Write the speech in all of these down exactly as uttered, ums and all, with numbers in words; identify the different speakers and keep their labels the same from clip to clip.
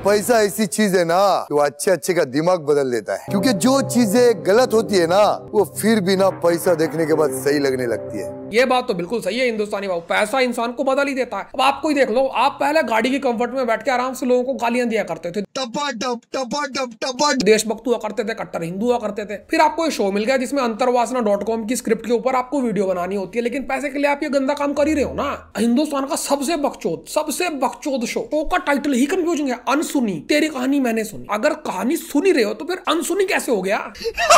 Speaker 1: पैसा ऐसी चीज है ना, वो अच्छे अच्छे का दिमाग बदल देता है, क्योंकि जो चीजें गलत होती है ना, वो फिर बिना पैसा देखने के बाद सही लगने लगती है।
Speaker 2: ये बात तो बिल्कुल सही है हिंदुस्तानी भाव, पैसा इंसान को बदल ही देता है। अब आपको ही देख लो, आप पहले गाड़ी की कंफर्ट में बैठ के आराम से लोगों को गालियां दिया करते थे, टपा टप टपा टप टपा, देशभक्त हुआ करते थे, कट्टर हिंदू हुआ करते थे। फिर आपको ये शो मिल गया जिसमें अंतरवासना डॉट कॉम की स्क्रिप्ट के ऊपर आपको वीडियो बनानी होती है, लेकिन पैसे के लिए आप ये गंदा काम कर ही रहे हो ना। हिंदुस्तान का सबसे बकचोद सबसे बकचोद शो, शो का टाइटल ही कंफ्यूजिंग है, अनसुनी। तेरी कहानी मैंने सुनी। अगर कहानी सुनी रहे हो तो फिर अनसुनी कैसे हो गया?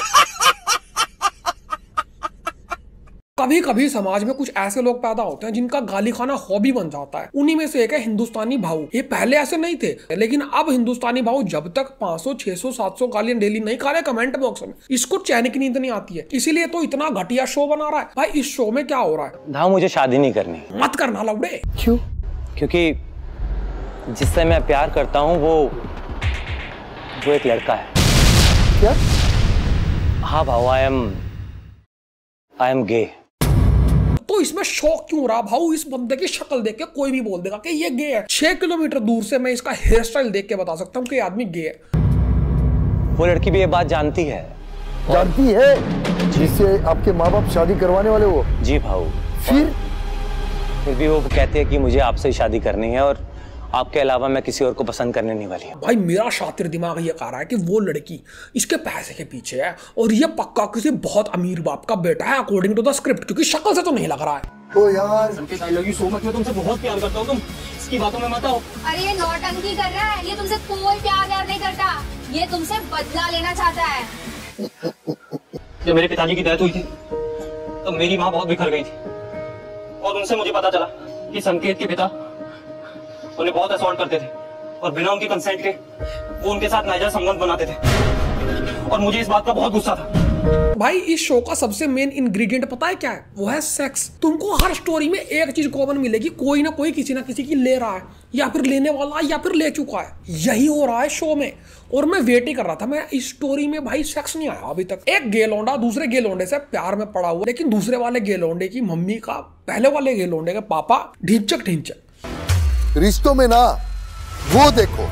Speaker 2: कभी कभी समाज में कुछ ऐसे लोग पैदा होते हैं जिनका गाली खाना हॉबी बन जाता है। उन्हीं में से एक है हिंदुस्तानी भाऊ। ये पहले ऐसे नहीं थे, लेकिन अब हिंदुस्तानी भाऊ जब तक पाँच सौ, छह सौ, सात सौ गालियां डेली नहीं खा रहे कमेंट बॉक्स में, इसको चैन की नींद नहीं आती है। इसीलिए तो इतना घटिया शो बना रहा है। भाई इस शो में क्या हो रहा है?
Speaker 3: भाऊ मुझे शादी नहीं करनी।
Speaker 2: मत करना लौड़े।
Speaker 1: क्यों?
Speaker 3: क्योंकि जिससे मैं प्यार करता हूँ वो वो एक लड़का है।
Speaker 1: क्या?
Speaker 3: हाँ भाऊ, आई एम आई एम गे।
Speaker 2: तो इसमें शौक क्यों रहा भाऊ? इस बंदे की शक्ल देख के कोई भी बोल देगा कि ये गे है। छह किलोमीटर दूर से मैं इसका हेयर स्टाइल देख के बता सकता हूँ कि आदमी गे है।
Speaker 3: वो लड़की भी ये बात जानती है।
Speaker 1: जानती है? जिससे आपके माँ बाप शादी करवाने वाले वो?
Speaker 3: जी भाऊ।
Speaker 1: फिर
Speaker 3: फिर भी वो कहती है कि मुझे आपसे ही शादी करनी है और आपके अलावा मैं किसी और को पसंद करने नहीं वाली हूँ।
Speaker 2: भाई मेरा शातिर दिमाग ये कह रहा है कि वो लड़की इसके पैसे के पीछे है और ये पक्का किसी बहुत अमीर बाप का बेटा है अकॉर्डिंग टू द स्क्रिप्ट, क्योंकि शक्ल से तो नहीं लग रहा है।
Speaker 1: ओ यार
Speaker 3: Sanket, I love you so much. मैं तुमसे बहुत प्यार करता हूँ, तुम इसकी बातों में मत आओ।
Speaker 4: अरे ये नौटंकी कर रहा है, ये तुमसे कोई प्यार व्यार नहीं करता, ये तुमसे बदला लेना चाहता है।
Speaker 3: जब मेरे पिताजी की डेथ हुई थी तो मेरी माँ बहुत बिखर गई थी और उनसे मुझे पता चला कि संकेत के पिता उन्हें बहुत असॉल्ट करते थे और बिना उनके कंसेंट के वो उनके साथ नाजायज संबंध बनाते थे और मुझे इस बात का बहुत गुस्सा था।
Speaker 2: भाई इस शो का सबसे मेन इंग्रेडिएंट पता है क्या है? वो है सेक्स। तुमको हर स्टोरी में एक चीज कॉमन मिलेगी, कोई ना कोई किसी ना किसी की ले रहा है या फिर लेने वाला या फिर ले चुका है। यही हो रहा है शो में और मैं वेट ही कर रहा था। मैं इस स्टोरी में भाई सेक्स नहीं आया अभी तक। एक गे लौंडा दूसरे गे लौंडे से प्यार में पड़ा हुआ, लेकिन दूसरे वाले गे लौंडे की मम्मी का पहले वाले गे लौंडे के पापा ढिंचक ढिंचक।
Speaker 1: रिश्तों में ना वो देखो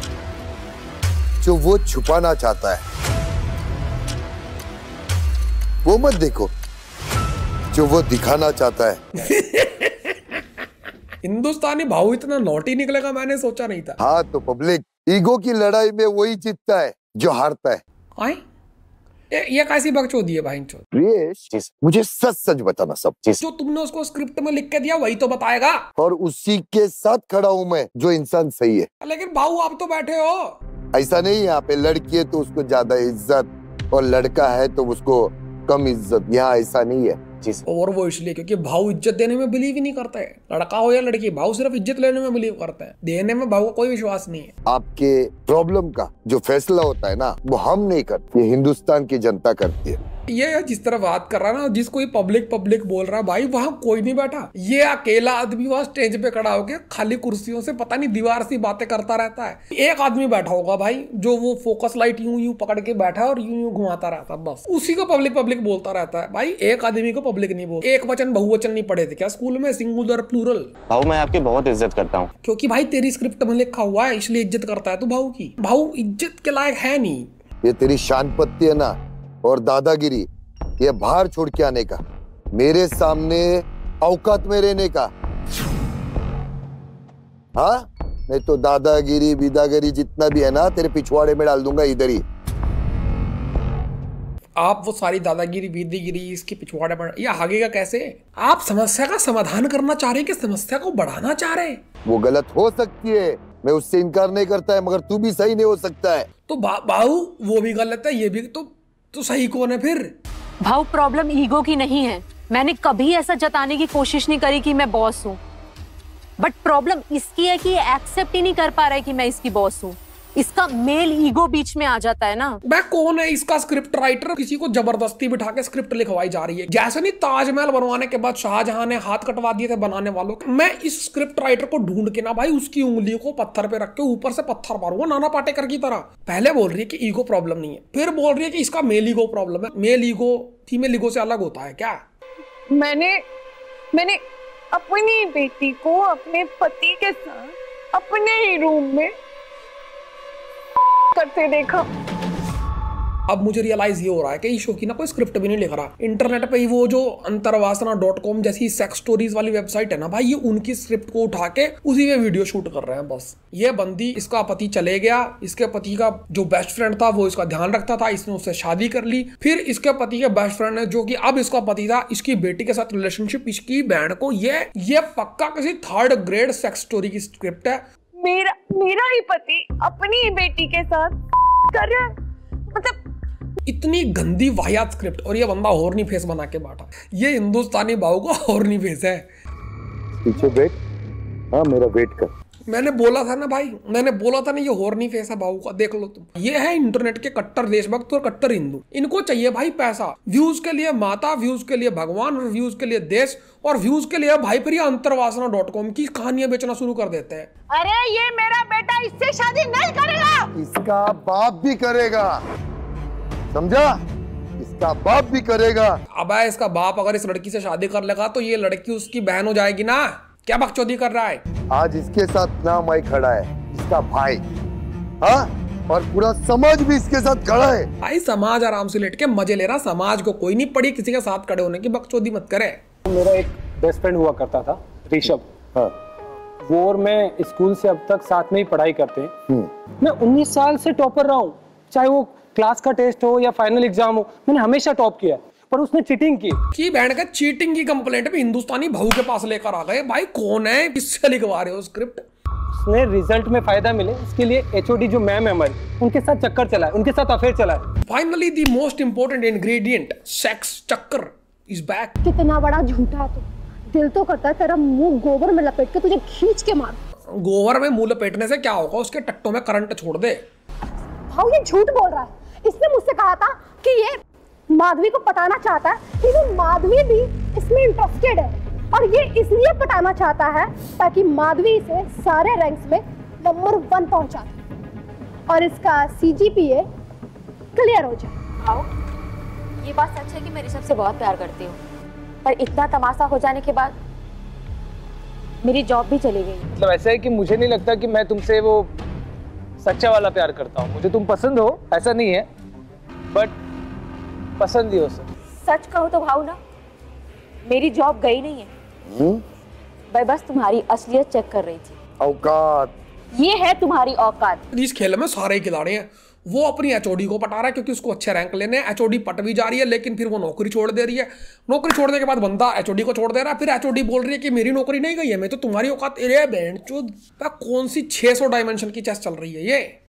Speaker 1: जो वो छुपाना चाहता है, वो मत देखो जो वो दिखाना चाहता है।
Speaker 2: हिंदुस्तानी भाऊ इतना नॉटी निकलेगा मैंने सोचा नहीं था।
Speaker 1: हाँ तो पब्लिक ईगो की लड़ाई में वही जीतता है जो हारता है।
Speaker 2: आए? ये, ये कैसी बकचोदी है भाई?
Speaker 1: प्रियेश, मुझे सच सच बताना सब चीज।
Speaker 2: जो तुमने उसको स्क्रिप्ट में लिख के दिया वही तो बताएगा।
Speaker 1: और उसी के साथ खड़ा हूँ मैं जो इंसान सही है।
Speaker 2: लेकिन भाऊ आप तो बैठे हो।
Speaker 1: ऐसा नहीं, यहाँ पे लड़की है तो उसको ज्यादा इज्जत और लड़का है तो उसको कम इज्जत। यहाँ ऐसा नहीं है।
Speaker 2: और वो इसलिए क्योंकि भाऊ इज्जत देने में बिलीव ही नहीं करता है। लड़का हो या लड़की, भाऊ सिर्फ इज्जत लेने में बिलीव करता है, देने में भाऊ का कोई विश्वास नहीं है।
Speaker 1: आपके प्रॉब्लम का जो फैसला होता है ना, वो हम नहीं करते, ये हिंदुस्तान की जनता करती है।
Speaker 2: ये जिस तरह बात कर रहा है ना, जिसको ये पब्लिक पब्लिक बोल रहा है, भाई वहाँ कोई नहीं बैठा। ये अकेला आदमी वहाँ स्टेज पे खड़ा होकर खाली कुर्सियों से पता नहीं दीवार सी बातें करता रहता है। एक आदमी बैठा होगा भाई जो वो फोकस लाइट यूं यूं पकड़ के बैठा है और यूं यूं घुमाता रहता है, बस उसी को पब्लिक पब्लिक बोलता रहता है। भाई एक आदमी को पब्लिक नहीं बोल। एक वचन बहुवचन नहीं पढ़े थे क्या स्कूल में? Singular plural.
Speaker 3: भाऊ मैं आपकी बहुत इज्जत करता हूँ।
Speaker 2: क्योंकि भाई तेरी स्क्रिप्ट में लिखा हुआ है इसलिए इज्जत करता है तू भाऊ की। भाऊ इज्जत के लायक है नहीं।
Speaker 1: ये तेरी शान पत्ती है ना और दादागिरी, ये बाहर छोड़ के आने का, मेरे सामने औकात में रहने का। हाँ नहीं तो दादागिरी बिदागिरी जितना भी है ना तेरे पिछवाड़े में डाल दूंगा इधर ही।
Speaker 2: आप वो सारी दादागिरी बीदीगिरी इसके पिछवाड़े पर, ये आगेगा कैसे? आप समस्या का समाधान करना चाह रहे हैं कि समस्या को बढ़ाना चाह रहे हैं?
Speaker 1: वो गलत हो सकती है, मैं उससे इनकार नहीं करता है, मगर तू भी सही नहीं हो सकता है।
Speaker 2: तो बाबू वो भी गलत है, ये भी तो, तो सही कौन है फिर?
Speaker 5: भाऊ प्रॉब्लम ईगो की नहीं है। मैंने कभी ऐसा जताने की कोशिश नहीं करी कि मैं बॉस हूँ, बट प्रॉब्लम इसकी है कि ये एक्सेप्ट ही नहीं कर पा रहा है कि मैं इसकी बॉस हूँ। इसका मेल ईगो बीच में आ जाता है ना।
Speaker 2: मैं कौन है इसका स्क्रिप्ट राइटर? किसी को जबरदस्ती बिठा के स्क्रिप्ट लिखवाई जा रही है। जैसे नहीं ताजमहल बनवाने के बाद शाहजहां ने हाथ कटवा दिए थे बनाने वालों के। मैं इस स्क्रिप्ट राइटर को ढूंढ के ना भाई उसकी उंगलियों को पत्थर पे रख के ऊपर से पत्थर मारूंगा नाना पाटेकर की तरह। पहले बोल रही है कि ईगो प्रॉब्लम नहीं है, फिर बोल रही है कि इसका मेल ईगो प्रॉब्लम है। मेल ईगो फीमेल ईगो से अलग होता है क्या?
Speaker 6: मैंने मैंने अपनी बेटी को अपने पति के साथ अपने ही रूम में करते देखा।
Speaker 2: अब मुझे रियलाइज ये हो रहा है कि इस शो की ना कोई स्क्रिप्ट भी नहीं लिख रहा। इंटरनेट पे ही वो जो अंतरवासना डॉट कॉम जैसी सेक्स स्टोरीज वाली वेबसाइट है ना भाई, ये उनकी स्क्रिप्ट को उठा के उसी पे वीडियो शूट कर रहे हैं बस। ये बंदी, इसका पति चले गया, इसके पति का जो बेस्ट फ्रेंड था वो इसका ध्यान रखता था, इसने उससे शादी कर ली। फिर इसके पति के बेस्ट फ्रेंड ने, जो कि अब इसका पति था, इसकी बेटी के साथ रिलेशनशिप, इसकी बहन को, ये ये पक्का किसी थर्ड ग्रेड सेक्स स्टोरी की स्क्रिप्ट है।
Speaker 6: मेरा मेरा ही पति अपनी ही बेटी के साथ कर रहा है, मतलब
Speaker 2: इतनी गंदी वाहियात स्क्रिप्ट, और ये बंदा हॉर्नी फेस बना के बैठा। ये हिंदुस्तानी बाबू का हॉर्नी फेस है।
Speaker 1: पीछे बैठ, हाँ मेरा वेट कर।
Speaker 2: मैंने बोला था ना भाई, मैंने बोला था ना ये हॉर्नी फेस है बाबू का, देख लो तुम। ये है इंटरनेट के कट्टर देशभक्त और कट्टर हिंदू। इनको चाहिए भाई पैसा, व्यूज के लिए माता, व्यूज के लिए भगवान, और व्यूज के लिए देश, और व्यूज के लिए भाई फिर ये अंतरवासना डॉट कॉम की कहानियां बेचना शुरू कर देते हैं।
Speaker 6: अरे ये मेरा बेटा इससे शादी नहीं करेगा,
Speaker 1: इसका बाप भी करेगा, समझा? इसका बाप भी करेगा।
Speaker 2: अब इसका बाप अगर इस लड़की से शादी कर लेगा तो ये लड़की उसकी बहन हो जाएगी ना। क्या बकचोदी कर रहा है?
Speaker 1: आज इसके साथ नाम आई खड़ा है, इसका भाई, हाँ, और पूरा समाज भी इसके साथ खड़ा है।
Speaker 2: भाई समाज आराम से लेट के मजे ले रहा, समाज को कोई नहीं पड़ी किसी के साथ खड़े होने की, बकचोदी मत करे।
Speaker 7: मेरा एक बेस्ट फ्रेंड हुआ करता था, ऋषभ।
Speaker 1: हाँ।
Speaker 7: वो और मैं स्कूल से अब तक साथ में ही पढ़ाई करते हैं। मैं उन्नीस साल से टॉपर रहा हूँ, चाहे वो क्लास का टेस्ट हो या फाइनल एग्जाम हो, मैंने हमेशा टॉप किया। पर उसने चीटिंग की
Speaker 2: की बहन का चीटिंग की कंप्लेंट भी हिंदुस्तानी बहू के पास लेकर आ गए। भाई कौन है, किससे लिखवा रहे हो स्क्रिप्ट?
Speaker 7: उसने रिजल्ट में फायदा मिले इसके लिए एचओडी जो मैम है हमारी, उनके साथ चक्कर चला है, उनके साथ अफेयर चला है।
Speaker 2: Finally the most important ingredient, sex chakkar is back.
Speaker 8: कितना बड़ा झूठा है तू, दिल तो करता है तेरा मुंह गोबर में लपेट के तुझे खींच के मार।
Speaker 2: गोबर में मुंह लपेटने से क्या होगा, उसके टट्टों में करंट छोड़ दे।
Speaker 8: भाव ये झूठ बोल रहा है। इसने मुझसे कहा था कि ये माधवी को पटाना चाहता है, लेकिन माधवी भी इसमें इंटरेस्टेड है, और ये इसलिए पटाना चाहता है ताकि माधवी इसे सारे रैंक्स में नंबर वन पहुंचा दे और इसका सीजीपीए क्लियर हो जाए।
Speaker 5: आओ, ये बात सच है कि मैं ऋषभ से बहुत प्यार करती हूँ, पर इतना तमाशा हो जाने के बाद मेरी जॉब भी चली गई।
Speaker 7: मतलब ऐसा है कि मुझे नहीं लगता कि मैं तुमसे वो सच्चा वाला प्यार करता हूँ। मुझे तुम पसंद हो, ऐसा नहीं है, बट पसंद ही हो सर।
Speaker 5: सच कहो तो भाऊ ना, मेरी जॉब गई नहीं है। मैं बस तुम्हारी असलियत चेक कर रही थी।
Speaker 1: औकात,
Speaker 5: ये है तुम्हारी औकात।
Speaker 2: इस खेल में सारे खिलाड़ी हैं। वो अपनी एचओडी को पटा रहा है क्योंकि उसको अच्छे रैंक लेने हैं। एचओडी पट भी जा रही है, लेकिन फिर वो नौकरी छोड़ दे रही है। नौकरी छोड़ने के बाद बंदा एचओडी को छोड़ दे रहा है। फिर एचओडी बोल रही है कि मेरी नौकरी नहीं गई है, मैं तो तुम्हारी औकात। अरे बहन चोद, कौन सी छह सौ डायमेंशन की चेस चल रही है ये?